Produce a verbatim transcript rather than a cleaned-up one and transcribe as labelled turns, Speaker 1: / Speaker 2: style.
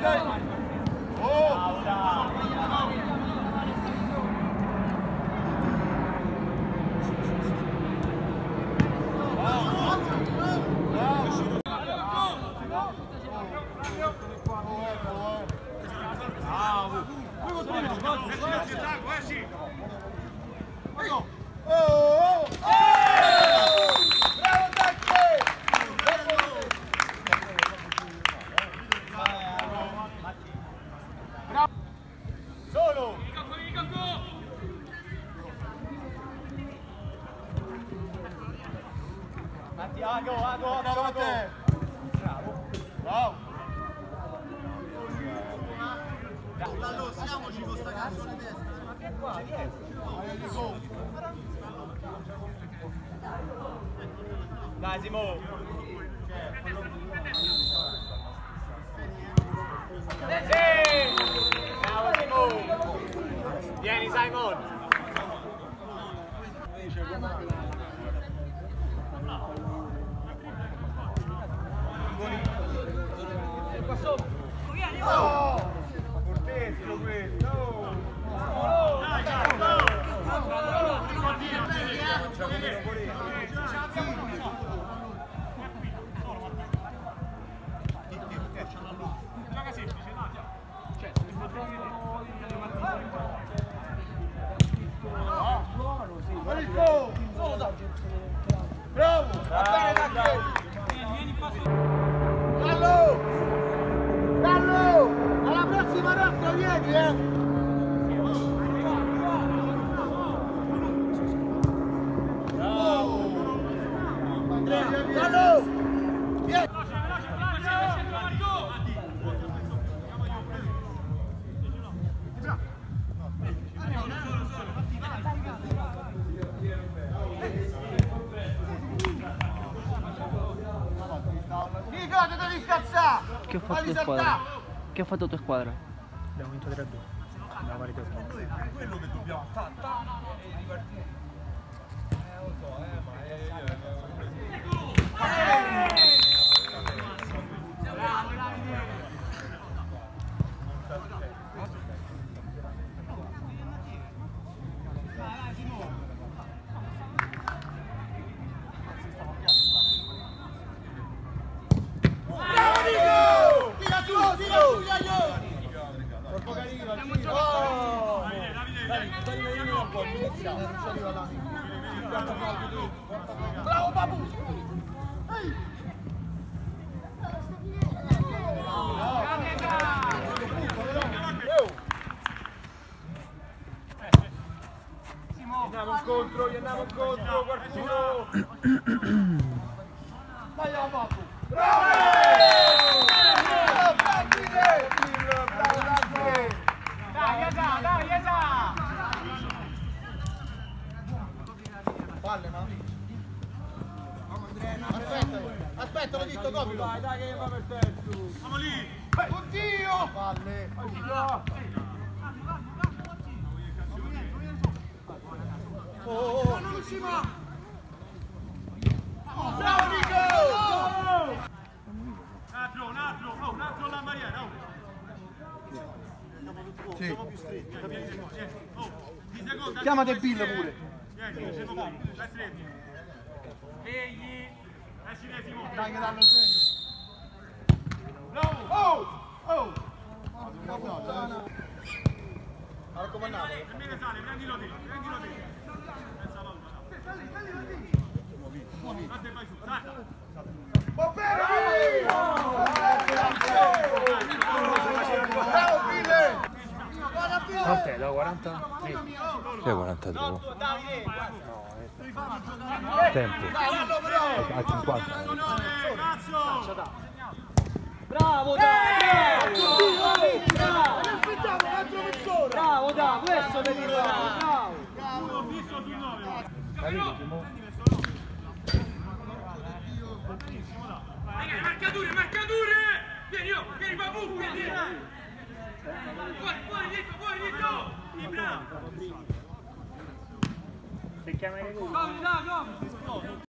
Speaker 1: Ago, ago, ago, ago. Bravo. Bravo.
Speaker 2: Allora, siamoci con sta cazzo di testa.
Speaker 1: Ma che qua, vieni. Dai, Simo. Sì! Bravo, Simo. Vieni, Simon. Oh! Cortesio questo! Dai, bravo! Va bene, Dacche! Gallo! Gallo! Alla prossima nostra vieni, eh! Bravo! Andrea, Gallo! Vieni! Nico, ti devi scazzare!
Speaker 3: Che ha fatto tua squadra? Che ha fatto tua squadra?
Speaker 4: Abbiamo vinto tre a due. Abbiamo parità.
Speaker 1: È quello che dobbiamo attaccare e ripartire. Eh, lo so, eh, ma bravo Babu! Ehi! Andiamo incontro, gli andiamo incontro, qualcuno! Dai a Babu! Bravo! Bravo Dante! Dai, Esa, dai, Esa! Palle, ma... Aspetta, aspetta, l'ho detto dopo. Dai, dai che va per terzo. Siamo lì. Oddio! Palle. Oh, oh, oh. Non riusciamo. Bravo Nico! Un altro, un altro, un altro la barriera. Sì. Siamo più stretti. Chiamate Bill pure. Vieni, scendo fuori. Dai stretti. Egli. Dai che danno il segno. Bravo! Oh! Oh! Ma raccomandato. Prendilo sale, prendilo te, prendilo te. Senza paura. Salli, salli, salli. Muovi. Guarda e vai su, salta. Va bene! Bravo Ville!
Speaker 4: Quant'è? Da quaranta?
Speaker 5: Che quarantadue?
Speaker 4: Tempo. A cinquanta.
Speaker 3: Bravo dai! Bravo dai, questo devi fare, bravo!
Speaker 1: Ho visto sul nove. Marcature, marcature! Vieni, io, vieni Babu, vieni! Fuori, fuori, dietro, fuori, dietro! Bravo!
Speaker 4: Se chiama i